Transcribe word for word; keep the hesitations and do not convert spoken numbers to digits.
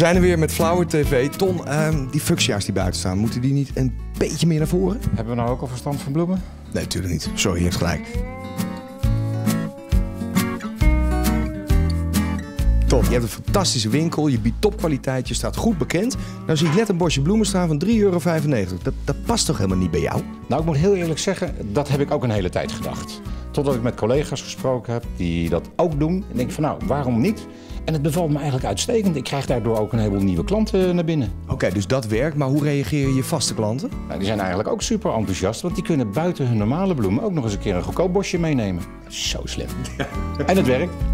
zijn er weer met Flower T V. Ton, uh, die fuchsia's die buiten staan, moeten die niet een beetje meer naar voren? Hebben we nou ook al verstand van bloemen? Nee, natuurlijk niet. Sorry, je hebt gelijk. Top, je hebt een fantastische winkel, je biedt topkwaliteit, je staat goed bekend. Nou zie ik net een bosje bloemen staan van drie euro vijfennegentig. Dat, dat past toch helemaal niet bij jou? Nou, ik moet heel eerlijk zeggen, dat heb ik ook een hele tijd gedacht. Totdat ik met collega's gesproken heb die dat ook doen. En denk van nou, waarom niet? En het bevalt me eigenlijk uitstekend. Ik krijg daardoor ook een heleboel nieuwe klanten naar binnen. Oké, okay, dus dat werkt, maar hoe reageren je vaste klanten? Nou, die zijn eigenlijk ook super enthousiast, want die kunnen buiten hun normale bloemen ook nog eens een keer een goedkoop bosje meenemen. Zo slim. Ja. En het werkt.